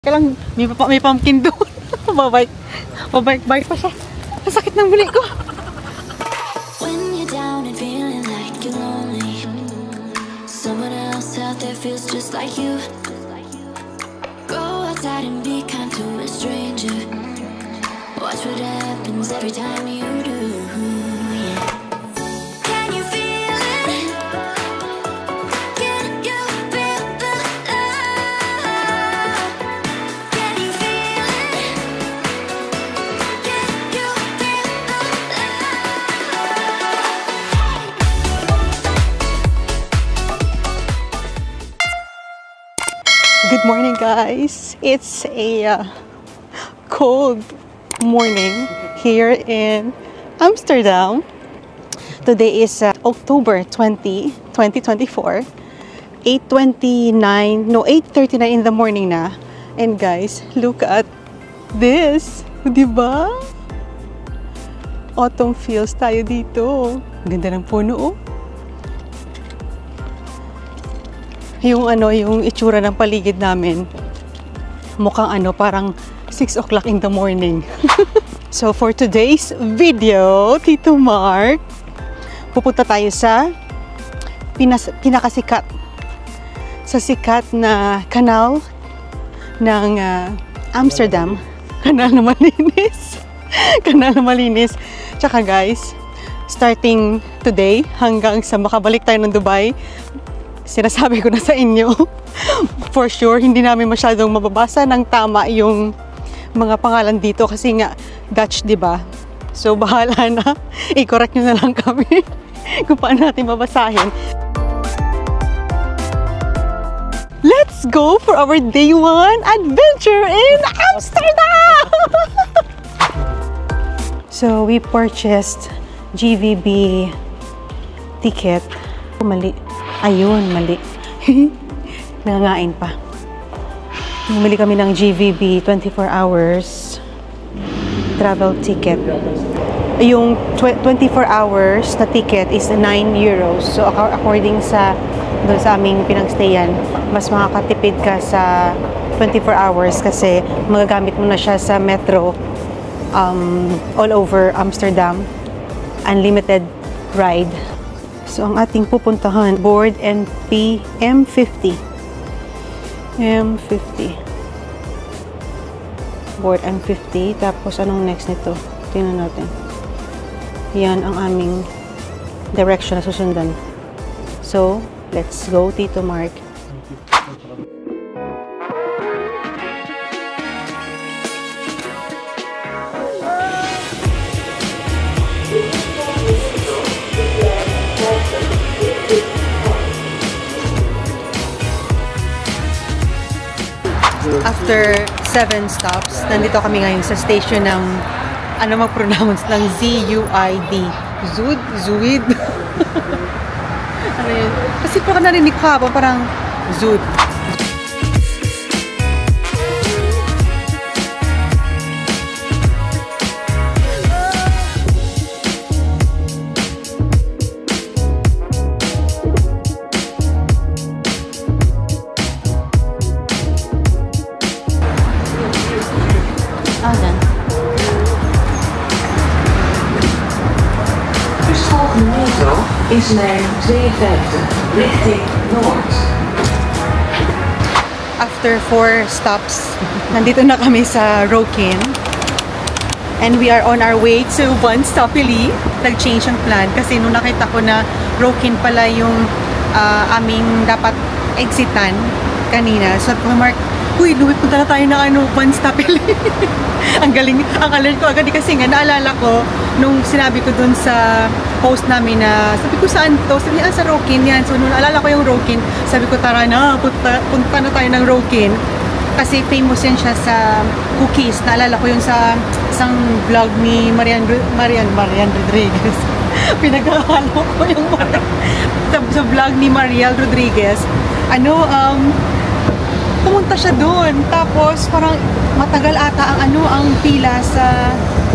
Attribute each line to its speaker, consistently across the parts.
Speaker 1: Kaya lang, may pumpkin doon. Babike pa siya. Ang sakit ng buli ko.
Speaker 2: When you're down and feeling like you're lonely, someone else out there feels just like you. Go outside and be kind to a stranger. Watch what happens every time you do. Yeah. Can you feel it? Can you feel the love? Can you feel it? Can you feel the love?
Speaker 1: Good morning, guys. It's a cold morning here in Amsterdam. Today is October 20, 2024. 8:39 in the morning na. And guys, look at this. Diba? Autumn feels tayo dito. Ganda ng puno, oh. Yung itsura ng paligid namin, mukhang parang 6 o'clock in the morning. So for today's video, Tito Mark, pupunta tayo sa pinakasikat, sa sikat na kanal ng Amsterdam. Kanal na malinis. Kanal na malinis. Tsaka guys, starting today hanggang sa makabalik tayo ng Dubai, sinasabi ko na sa inyo, for sure, hindi namin masyadong mababasa ng tama yung mga pangalan dito kasi nga Dutch, diba? So, bahala na. I-correct nyo na lang kami kung paano natin babasahin. Let's go for our day 1 adventure in Amsterdam! So, we purchased GVB ticket. Mali. Ayun, mali. Nangangain pa. Bumili kami ng GVB 24 hours travel ticket. Yung 24 hours na ticket is 9 euros. So, according sa doon sa aming pinagstayan, mas makakatipid ka sa 24 hours kasi magagamit mo na siya sa metro all over Amsterdam. Unlimited ride. So, ang ating pupuntahan, board NP M50. M50. Board M50. Tapos, anong next nito? Tingnan natin. Yan ang aming direction na susundan. So, let's go, Tito Mark. After 7 stops, nandito kami ngayon sa station ng, mag-pronounce, ng ZUID. Zuid? Ano yun? Kasi parang narinig ko habang parang Zud.
Speaker 3: Is lijn 52, richting Noord.
Speaker 1: After 4 stops, nandito na kami sa Rokin. And we are on our way to One Stopili. Nag-change ang plan kasi nung nakita ko na Rokin pala yung aming dapat exitan kanina. So, Mark, uy, punta na tayo na One Stopili. Ang galing, ang alert ko agad kasi nga naalala ko nung sinabi ko dun sa post namin na sabi ko saan to? Sabi niya, sa Rokin yan. So, nung naalala ko yung Rokin, sabi ko tara na, punta na tayo ng Rokin. Kasi famous yan siya sa cookies. Naalala ko yun sa isang vlog ni Marian Rodriguez. Pinag-ahalo ko yung sa vlog ni Mariel Rodriguez. Pumunta siya doon. Tapos, parang matagal ata ang pila sa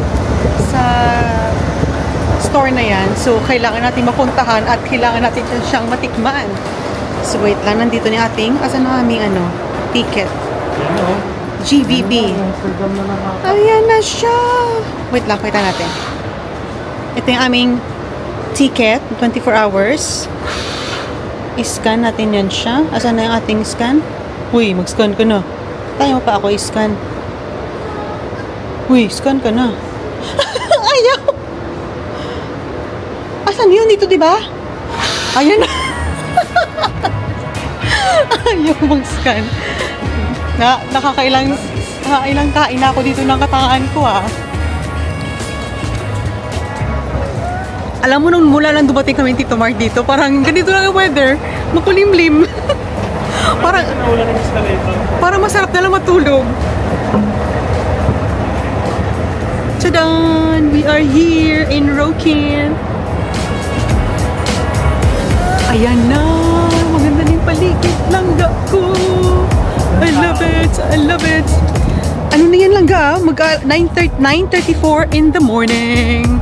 Speaker 1: store na yan. So, kailangan natin mapuntahan at kailangan natin siyang matikman. So, wait lang. Nandito ni ating, asan na aming ticket. GVB. Ayan na siya. Wait lang, kita natin. Ito yung aming ticket, 24 hours. I-scan natin yan siya. Asan na yung ating scan? Uy, mag-scan ka na. Tayo pa ako i-scan. Uy, scan ka na. Ayaw! Asan yun? Dito, diba? Ayan na. Ayaw mag-scan. Nakakailang kain na ako dito ng katangaan ko, ah. Alam mo, nung mula lang dumating kami Tito Mark dito, parang ganito lang yung weather. Makulimlim. Parang masarap na lang matulog. Tadaan! We are here in Rokin. Ayan na! Maganda na yung paligid. Langga ko! I love it! I love it! Ano na yan langga? 9:34 in the morning.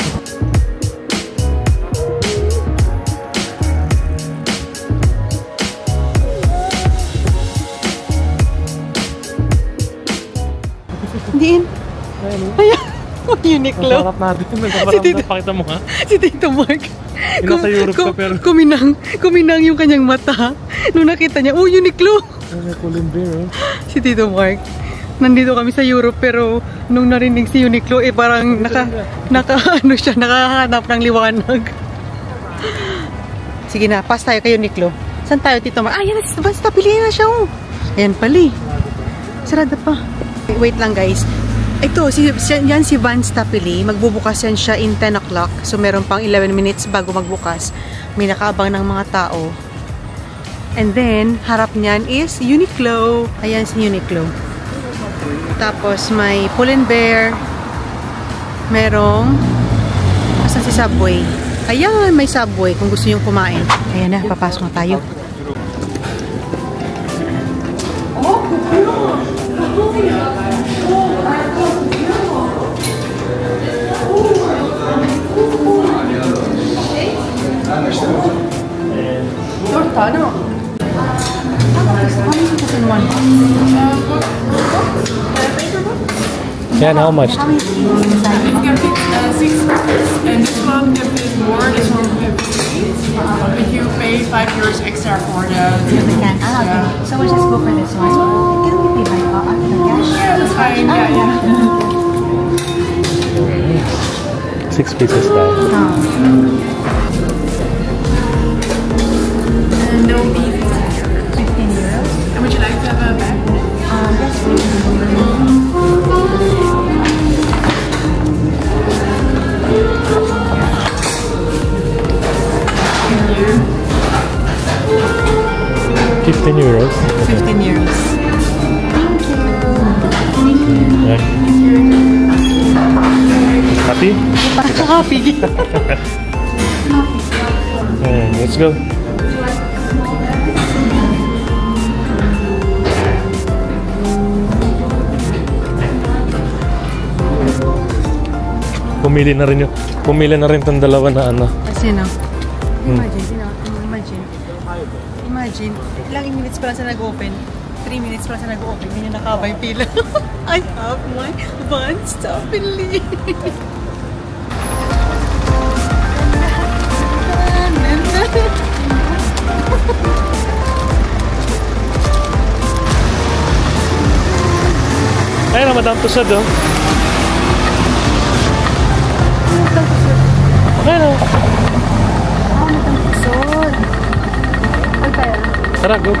Speaker 1: Diin. Ayan. Uniqlo.
Speaker 4: Masarap natin. Si Tito. Pakita mo ha.
Speaker 1: Si Tito Mark.
Speaker 4: Nasa Europe ka pero.
Speaker 1: Kuminang yung kanyang mata. Nung nakita niya, oh, Uniqlo. Si Tito Mark. Nandito kami sa Europe pero nung narinig si Uniqlo, eh parang nakahanap ng liwanag. Sige na, pass tayo kay Uniqlo. Saan tayo, Tito Mark? Ah, yan, basta piliin na siya. Oh. Ayan pali. Sarada pa. Wait lang guys. Ito, yan si Vans Tapili. Magbubukas yan siya in 10 o'clock. So, meron pang 11 minutes bago magbukas. May nakaabang ng mga tao. And then, harap niyan is Uniqlo. Ayan si Uniqlo. Tapos, may Pull&Bear. Merong asan si Subway. Ayan, may Subway kung gusto nyo kumain. Ayan na, papasok na tayo.
Speaker 4: Yan, how much?
Speaker 5: It can fit 6 packs, and this one can fit more. This one can fit 8. If you pay €5 extra for the
Speaker 1: Can. Okay. So we'll just go for this one. Can we pay by cash?
Speaker 5: Yeah, that's fine. Yeah.
Speaker 4: 6 pieces daw.
Speaker 5: And there will be 15 euros. And would you like to have a bag?
Speaker 1: Yes, please.
Speaker 4: €15.
Speaker 1: 15 euros.
Speaker 4: Okay. Happy?
Speaker 1: Happy.
Speaker 4: Let's go. Pumili na rin tong dalawa na ano.
Speaker 1: Kasi no. Imagine. Ilang minutes pa lang sa nag-open. 3 minutes pa lang sa nag-open. Hindi na nakaba yung pila. I have my Vans Tapili.
Speaker 4: Ayun na, Madam Tussauds oh. Ayun na. Tara, go.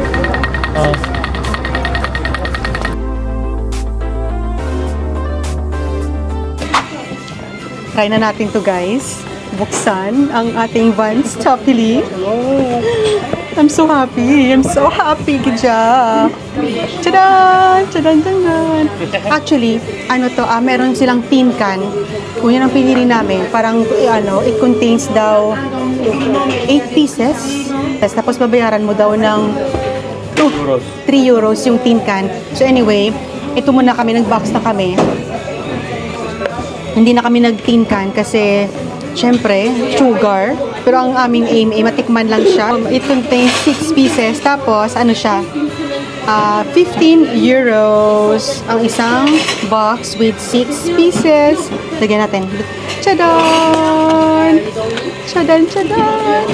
Speaker 1: Try na natin to guys. Buksan ang ating Vans Tapili. I'm so happy. I'm so happy, Gidja. Tadaan! Tadaan, tadaan. Actually, ano to, meron silang tin can. Kung yun ang pinili namin, parang, it contains daw 8 pieces. Tapos babayaran mo daw ng 3 euros yung tin can. So anyway, ito muna kami, nag-box na kami. Hindi na kami nag-tin can kasi syempre, sugar. Pero ang aming aim ay matikman lang siya. It contains 6 pieces. Tapos, ano siya? 15 euros ang isang box with 6 pieces. Lagyan natin. Tchadan! Tchadan, tchadan!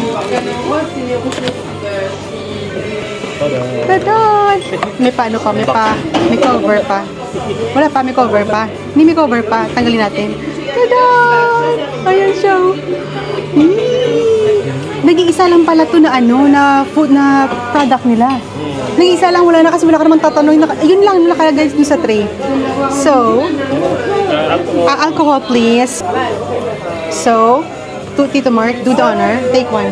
Speaker 1: Tchadan! May paano pa? May cover pa. Wala pa, may cover pa. Hindi may cover pa. Tanggalin natin. Tchadan! Ayan siya. Nag-iisa lang pala to na na food na product nila. Nag-iisa lang, wala na kasi wala ka naman tatanungin. Yun lang nakalagay dun sa tray. So, alcohol please. So, Tito Mark, do the honor. Take one.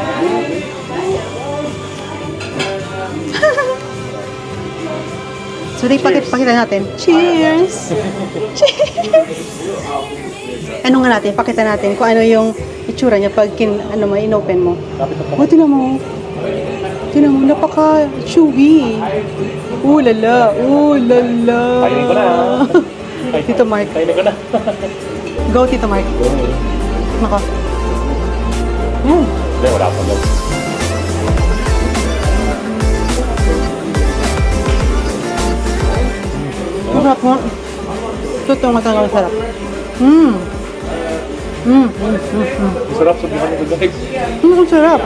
Speaker 1: So, pakita natin. Cheers! Cheers! Ano nga natin? Pakita natin kung ano yung itsura niya pag inopen mo. Oh, tinan mo. Tinan mo, napaka-chewy. Ooh lala, ooh lala.
Speaker 4: Kainin ko na.
Speaker 1: Tito Mark.
Speaker 4: Kainin ko na.
Speaker 1: Go, Tito Mark. Nako.
Speaker 4: Hindi, wala pa lang.
Speaker 1: Sarap mo. Totoo matanggal sarap.
Speaker 4: Sarap, sabihan nito guys.
Speaker 1: Ang sarap.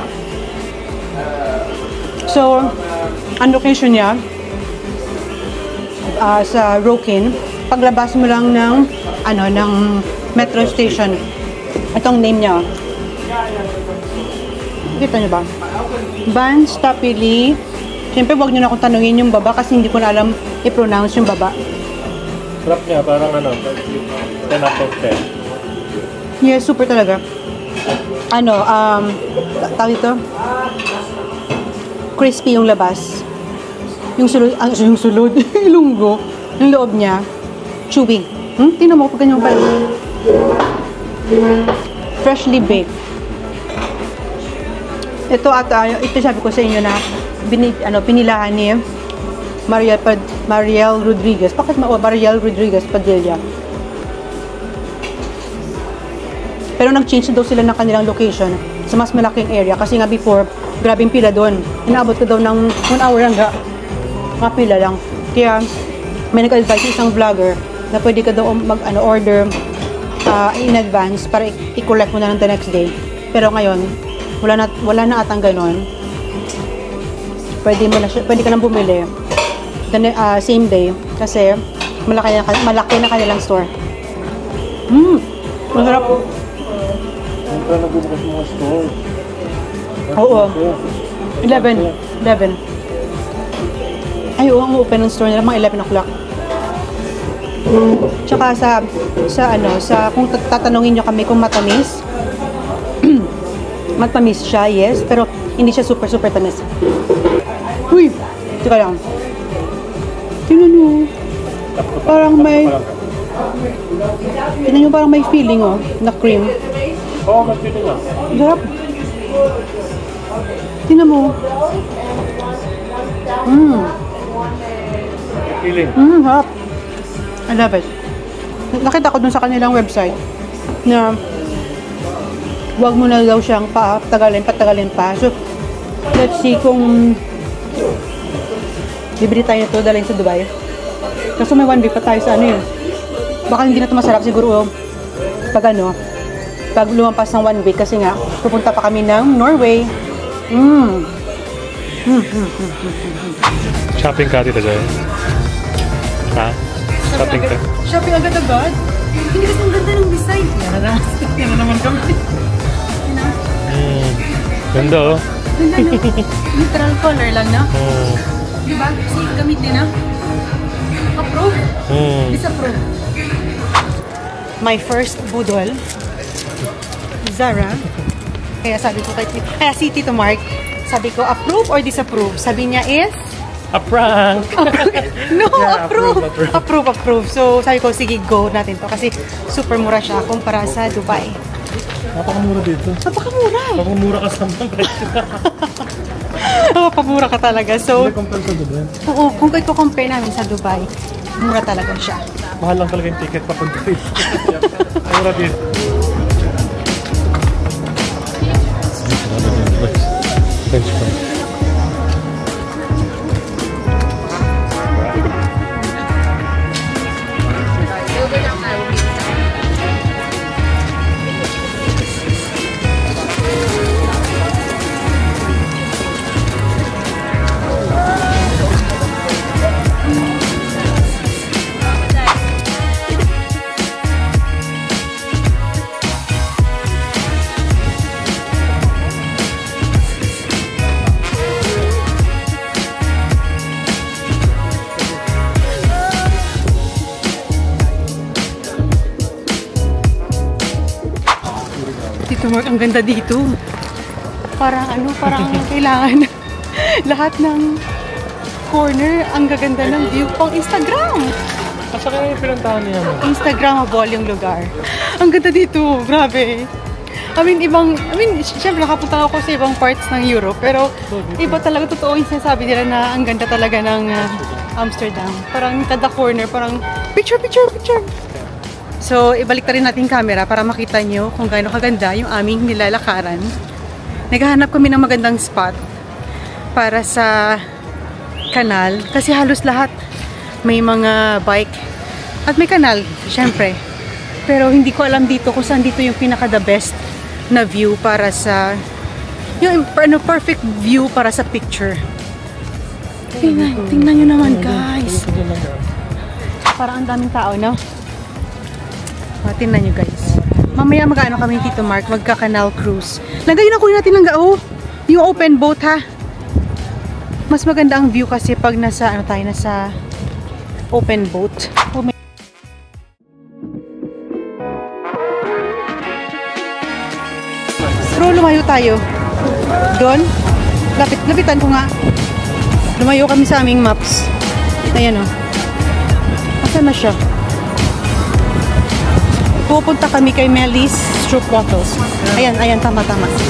Speaker 1: So, ang location niya sa Rokin, paglabas mo lang ng metro station. Itong name niya. Kita niyo ba? Van Stapili. Siyempre, wag niyo na akong tanungin yung baba kasi hindi ko na alam i-pronounce yung baba.
Speaker 4: Sarap niya, parang 10 out of 10.
Speaker 1: Yes, super talaga. Tawag ito? Crispy yung labas. Yung sulod, ilunggo, yung loob niya, chewy. Tingnan mo, pag ganyan pa. Freshly baked. Ito sabi ko sa inyo na pinilahan ni Mariel Rodriguez. Bakit Mariel Rodriguez Padilla? Pero nag-change daw sila ng kanilang location sa mas malaking area. Kasi nga before, grabing pila doon. Inaabot ko daw ng 1 hour hangga. Mga pila lang. Kaya may nag-advise isang vlogger na pwede ka daw order in advance para i-collect mo na ng the next day. Pero ngayon, wala na atang ganon. Pwede ka nang bumili same day kasi malaki na kanilang store. Masarap.
Speaker 4: Siyempre, nagbubukas mga store.
Speaker 1: Oo. 11. Ay, oo, ang open ng store nila mga 11 o'clock. Tsaka kung tatanungin nyo kami kung matamis, matamis siya, yes, pero hindi siya super tamis. Uy! Teka lang. Tingnan nyo. Parang may feeling, na cream.
Speaker 4: Oo, mas feeling nga.
Speaker 1: Sarap. Tingnan mo.
Speaker 4: Feeling.
Speaker 1: Sarap. I love it. Nakita ko dun sa kanilang website na wag mo na daw siyang patagalin pa. So, let's see kung bibili tayo nito, dalhin sa Dubai. Kasi may 1 week pa tayo sa baka hindi na ito masarap siguro pag lumampas ng 1 week kasi nga pupunta pa kami ng Norway.
Speaker 4: Shopping ka dito, Joy? Ha? Shopping ka?
Speaker 1: Shopping agad-agad? Hindi kasi ang ganda ng design. Yan na naman kami.
Speaker 4: Ganda, oh.
Speaker 1: Ganda, no? Neutral color lang, no? Diba? Kasi gamitin, na? Approve? Disapprove. My first budol, Zara. Kaya sabi ko si Tito Mark, sabi ko, approve or disapprove? Sabi niya is?
Speaker 4: A prank!
Speaker 1: No,
Speaker 4: Yeah,
Speaker 1: approve. So, sabi ko, sige, go natin to. Kasi super mura siya kumpara sa Dubai.
Speaker 4: Napakamura dito.
Speaker 1: Napakamura.
Speaker 4: Napakamura ka sa mga presyo.
Speaker 1: Napapamura ka talaga. So,
Speaker 4: Hindi compare sa Dubai.
Speaker 1: oo, kung i-compare namin sa Dubai, mura talaga siya.
Speaker 4: Mahal lang talaga yung ticket papunta dito. Mura dito. French fries.
Speaker 1: Tito Mark, ang ganda dito. Parang parang kailangan lahat ng corner, ang gaganda ng view pang Instagram.
Speaker 4: Asa kaya yung pinuntahan niya mo?
Speaker 1: Instagramable yung lugar. Ang ganda dito, grabe. Siyempre nakapunta ako sa ibang parts ng Europe, pero iba talaga, totoo yung sinasabi nila na ang ganda talaga ng Amsterdam. Parang kada corner, parang picture. So, ibalik na rin natin yung camera para makita nyo kung gaano kaganda yung aming nilalakaran. Naghahanap kami ng magandang spot para sa kanal, kasi halos lahat may mga bike at may kanal, syempre. Pero hindi ko alam dito kung saan dito yung pinaka the best na view para sa yung perfect view para sa picture. Tingnan nyo naman, guys. Parang ang daming tao, no? Tingnan nyo, guys. Mamaya mag-ano kami Tito Mark, magka-canal cruise. Lagayin na kunin natin lang yung open boat, ha? Mas maganda ang view kasi pag nasa nasa open boat. Pero lumayo tayo. Doon. Lapitan ko nga. Lumayo kami sa aming maps. Ayan o. Asan na siya? Pupunta kami kay Melly's Stroopwafels. Ayan, tama.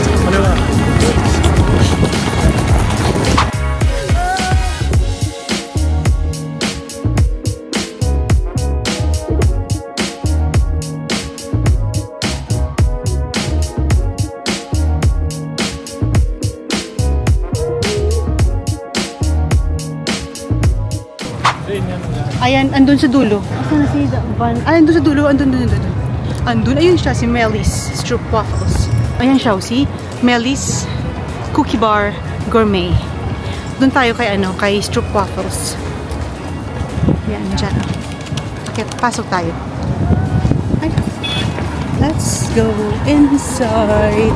Speaker 1: Ayan, andun sa dulo. Asan na si Van? Andun sa dulo, andun. Ayun siya, si Melly's Stroopwafels. Ayan siya, si Melly's Cookie Bar Gourmet. Doon tayo kay Stroopwafels. Ayan, dyan. Okay, pasok tayo. Ay, let's go inside.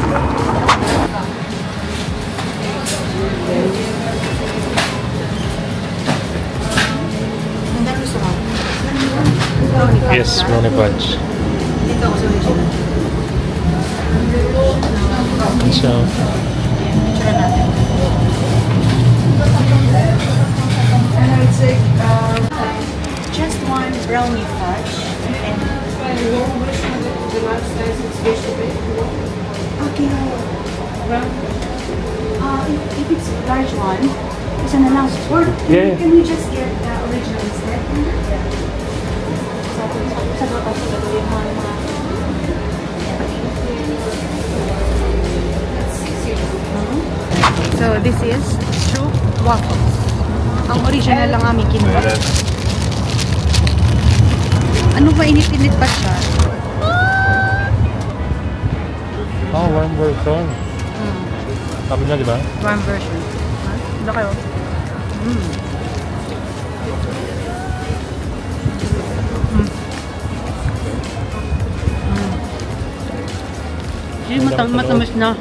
Speaker 4: Yes, brownie punch.
Speaker 1: Dito ako sa original.
Speaker 4: So,
Speaker 1: Picture natin. Just one brownie fudge and okay. If it's large one, isa na lang. Or
Speaker 4: Yeah.
Speaker 1: can we just get the original instead? So this is Stroopwafels. Ang original lang aming kinuha. Ano ba, init-init pa siya?
Speaker 4: oh, warm version. Sabi niya, di ba?
Speaker 1: Warm version. Ito kayo. Matamis na.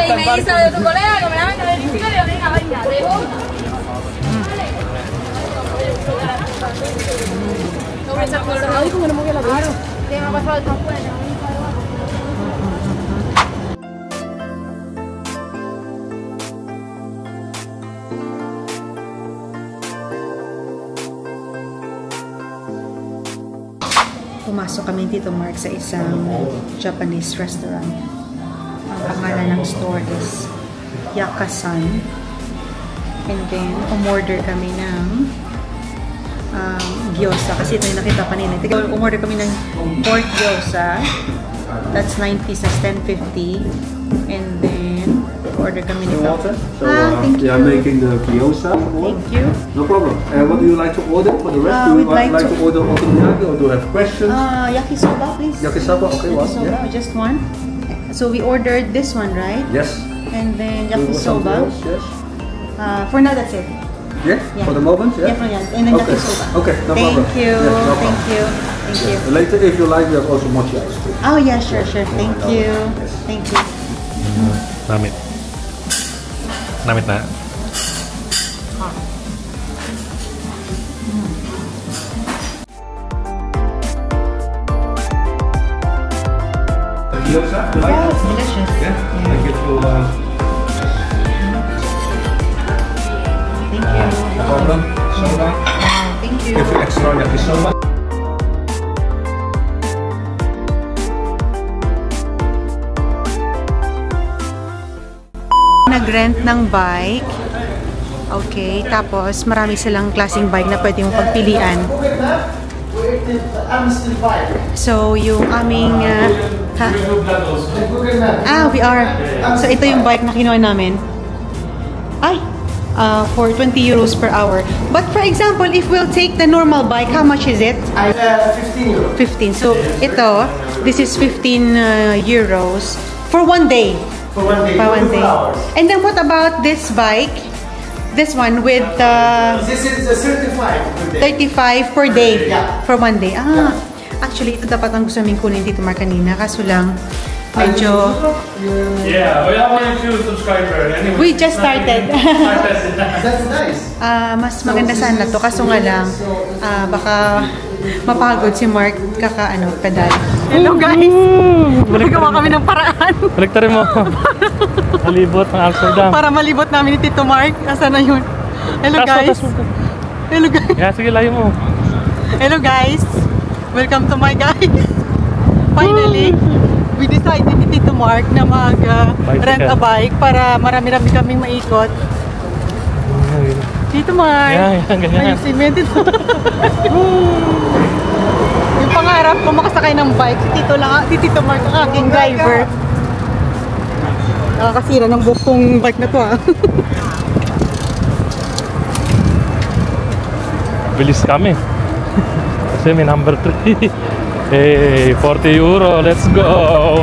Speaker 1: Pumasok kami dito, Mark, sa isang Japanese restaurant. Ang pangalan ng store is Yakasan. And then, umorder kami ng gyoza. Kasi ito yung nakita kanina. Umorder kami ng pork gyoza. That's 9 pieces, 10.50. And then, order kami nito. Thank you.
Speaker 6: They are making the gyoza.
Speaker 1: Thank you.
Speaker 6: No problem. What do you like to order for the rest? Do you
Speaker 1: we'd like
Speaker 6: like
Speaker 1: to-
Speaker 6: to order okonomiyaki or do you have questions?
Speaker 1: Yakisoba, please.
Speaker 6: Yakisoba, okay, what?
Speaker 1: Yakisoba,
Speaker 6: Yeah.
Speaker 1: just one. So we ordered this one, right?
Speaker 6: Yes.
Speaker 1: And then
Speaker 6: Do you want something
Speaker 1: yakisoba.
Speaker 6: else? Yes.
Speaker 1: For now, that's it.
Speaker 6: Yeah?
Speaker 1: Yeah.
Speaker 6: For the moment? Yeah.
Speaker 1: Yeah, for now. And then
Speaker 6: Okay.
Speaker 1: yakisoba.
Speaker 6: Okay, no
Speaker 1: Thank
Speaker 6: problem.
Speaker 1: you.
Speaker 6: Yes, no
Speaker 1: Thank
Speaker 6: problem.
Speaker 1: you. Thank you.
Speaker 6: Later, if you like, we have also mochi ice cream.
Speaker 1: Oh yeah, sure. Thank you. Thank you.
Speaker 4: Namit. Namit na.
Speaker 6: gyoza? You like
Speaker 1: Yeah,
Speaker 6: it?
Speaker 1: it's delicious.
Speaker 6: Yeah? I give you...
Speaker 1: Thank you.
Speaker 6: no problem. Soda.
Speaker 1: Thank you.
Speaker 6: Give you extra yakisoba.
Speaker 1: Nag-rent ng bike. Okay, tapos marami silang klaseng bike na pwede mong pagpilian. So, yung aming... we are. So, ito yung bike na kinuha namin. Ay! For 20 euros per hour. But for example, if we'll take the normal bike, how much is it?
Speaker 7: 15 euros.
Speaker 1: 15. So, ito, this is 15 euros for 1 day.
Speaker 7: For 1 day.
Speaker 1: For 1 day.
Speaker 7: Hours.
Speaker 1: And then what about this bike? This one with
Speaker 7: This is a 35 per day.
Speaker 1: 35 per day.
Speaker 7: Yeah.
Speaker 1: For 1 day. Actually, ito dapat ang gusto namin kunin dito Mark kanina. Kaso lang, medyo...
Speaker 4: Yeah, we have only 2 subscribers. Anyway,
Speaker 1: We just started.
Speaker 7: That's nice.
Speaker 1: Mas maganda sana to. Kaso nga lang, baka mapagod si Mark pedal. Hello guys! Nagawa kami ng paraan.
Speaker 4: Baliktarin mo. Malibot ng Amsterdam.
Speaker 1: Para malibot namin ni Tito Mark. Asa na yun? Hello guys! Hello guys!
Speaker 4: Yeah, sige, layo mo.
Speaker 1: Hello guys! Welcome to my guys! Finally, we decided ni Tito Mark na mag-rent a bike para marami-rami kaming maikot. Tito Mark!
Speaker 4: Yeah, ganyan.
Speaker 1: Ayusin dito. Yung pangarap ko makasakay ng bike, si Tito Mark ang aking driver. Nakakasira ng buhok bike na to
Speaker 4: Bilis kami. Kasi may number 3. Hey, 40 euro, let's go!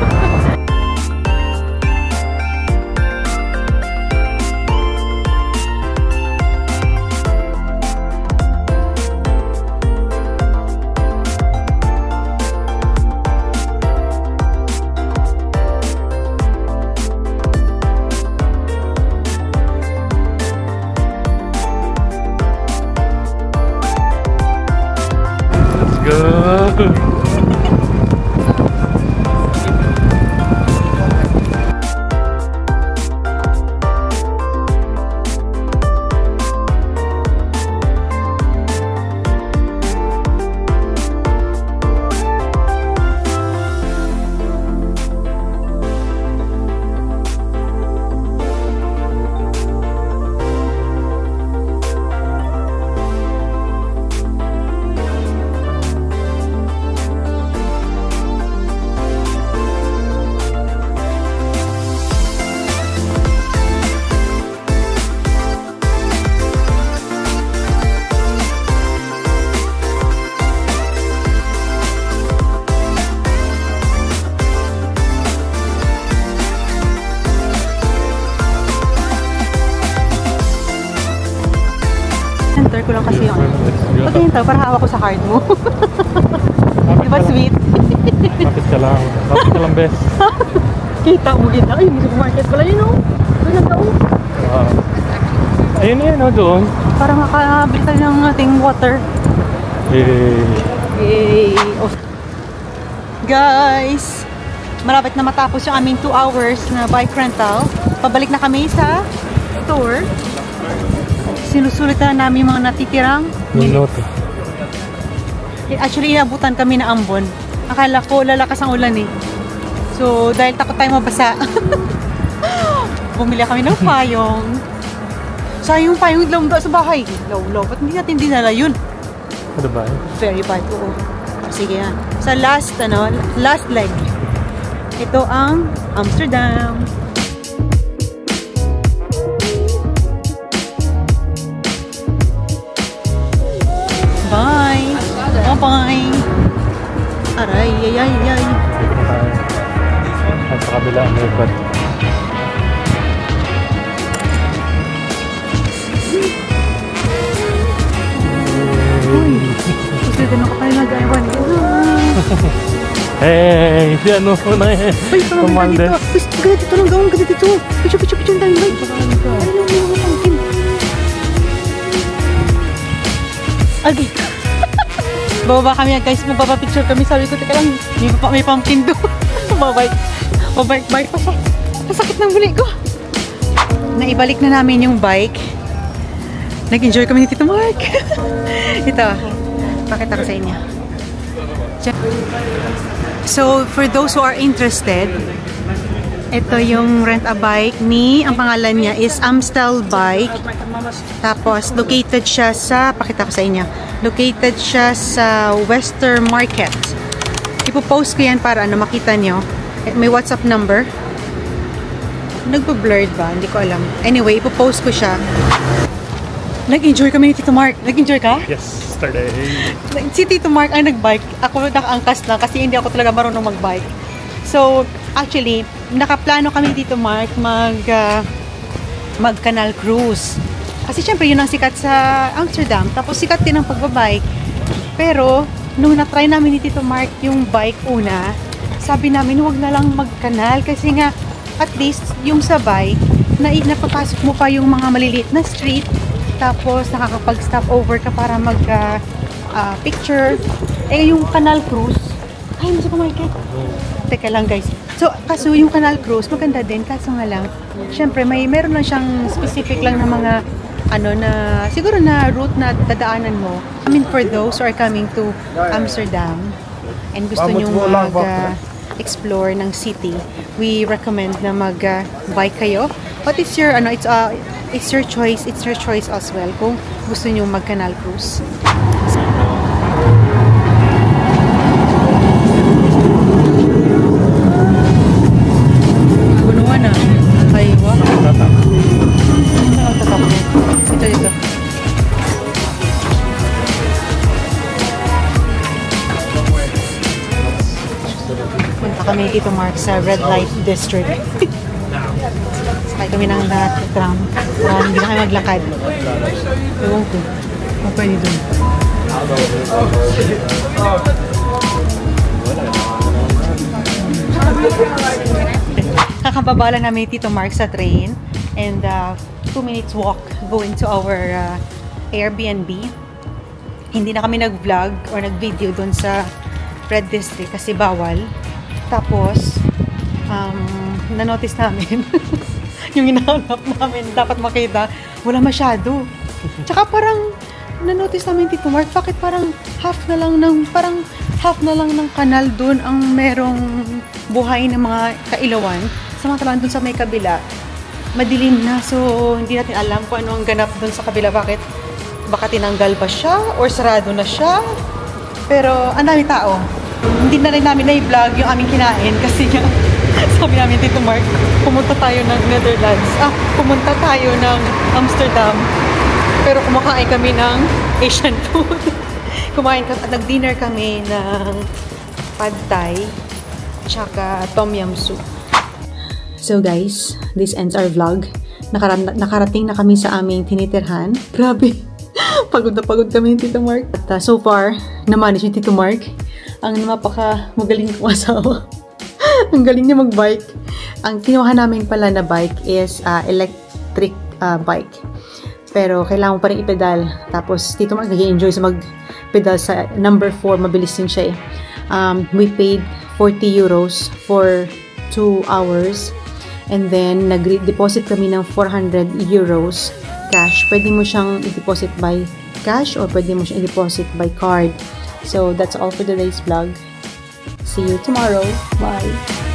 Speaker 1: Center ko lang kasi yung Pagkain tayo para hawak ko sa card mo. Di ba sweet?
Speaker 4: Kapit ka lang. Kapit ka lang, best.
Speaker 1: Kita mo gina. Ay, may supermarket pala yun Doon ang tao.
Speaker 4: Ayun yan, doon.
Speaker 1: Para makabili tayo ng ating water. Yay! Oh. Guys! Malapit na matapos yung aming 2 hours na bike rental. Pabalik na kami sa store. Sinusulit na namin mga natitirang
Speaker 4: minuto.
Speaker 1: Actually, inabutan kami na ambon. Akala ko lalakas ang ulan So, dahil takot tayo mabasa, bumili kami ng payong. Sayang payong lang sa bahay. Law. Ba't hindi natin dinala yun?
Speaker 4: Ano ba?
Speaker 1: Very bad. Oo. Sige yan. Sa last leg. Ito ang Amsterdam. Bye! Bye-bye! Aray, ay.
Speaker 4: At sa kabila ang lipat.
Speaker 1: Uy! Susunod na ka tayo nag-iwan.
Speaker 4: Hey! Si ano na
Speaker 1: Ay, parang dito. Ganda dito lang gawin. Ganda dito. Picture tayo. Ay, pumpkin. Okay. Bababa kami guys. Magbaba-picture kami. Sabi ko, teka lang, may pumpkin doon. Mabike. Bike pa siya. Kasakit ng buli ko. Naibalik na namin yung bike. Nag-enjoy kami ni Tito Mark. Ito. Pakita ko sa inyo. So, for those who are interested, ito yung rent a bike ni, ang pangalan niya is Amstel Bike. Tapos, located siya sa, pakita ko sa inyo, located siya sa Western Market. Ipo-post ko yan para ano, makita nyo. May WhatsApp number. Nagpo-blurred ba? Hindi ko alam. Anyway, ipo-post ko siya. Nag-enjoy kami ni Tito Mark. Nag-enjoy ka?
Speaker 4: Yesterday.
Speaker 1: Si Tito Mark ay nag-bike. Ako nakaangkas lang kasi hindi ako talaga marunong mag-bike. So, actually, nakaplano kami dito, Mark, mag-canal cruise. Kasi syempre, yun ang sikat sa Amsterdam. Tapos sikat din ang pagbabike. Pero, nung na-try namin ni Tito Mark yung bike una, sabi namin, huwag na lang mag-canal. Kasi nga, at least, yung sa bike, napapasok mo pa yung mga maliliit na street. Tapos, nakakapag-stop over ka para mag-picture. Yung canal cruise, ay, mas pumarket. Teka lang, guys. So, kaso yung canal cruise, maganda din. Kaso nga lang, syempre, meron lang siyang specific lang na mga, siguro na route na dadaanan mo. I mean, for those who are coming to Amsterdam and gusto nyo mag-explore ng city, we recommend na mag-bike kayo. But it's your, it's your choice. It's your choice as well kung gusto nyo mag-canal cruise. Kami dito, Mark, sa Red Light District. Sakay kami ng tram. Hindi na kami maglakad. Ewan ko. Kung pwede dun. Kakababa lang namin Tito Mark sa train. And 2 minutes walk going to our Airbnb. Hindi na kami nag-vlog or nag-video dun sa Red District kasi bawal. Tapos, na-notice namin yung hinahanap namin dapat makita, wala masyado. Tsaka parang na-notice namin Tito Mark, bakit parang half na lang ng kanal dun ang merong buhay ng mga kailawan. Samantalang dun sa may kabila, madilim na. So, hindi natin alam kung ano ang ganap dun sa kabila. Baka tinanggal pa siya or sarado na siya. Pero, ang dami tao. Hindi na rin namin na-vlog yung aming kinain kasi nga, sabi namin Tito Mark, pumunta tayo ng Netherlands. Pumunta tayo ng Amsterdam. Pero kumakain kami ng Asian food. Nag-dinner kami ng pad thai tsaka tom yum soup. So guys, this ends our vlog. Nakarating na kami sa aming tinitirhan. Grabe! Pagod na pagod kami ni Tito Mark. At so far, na-manage ni Tito Mark ang magaling kong asawa. Ang galing niya mag-bike. Ang kinuha namin pala na bike is electric bike. Pero kailangan mo pa rin ipedal. Tapos Tito Mark nag-enjoy sa mag-pedal sa number 4. Mabilis din siya eh. We paid 40 euros for 2 hours. And then nag-deposit kami ng 400 euros cash. Pwede mo siyang i-deposit by cash or pwede mo siyang i-deposit by card. So, that's all for today's vlog. See you tomorrow. Bye!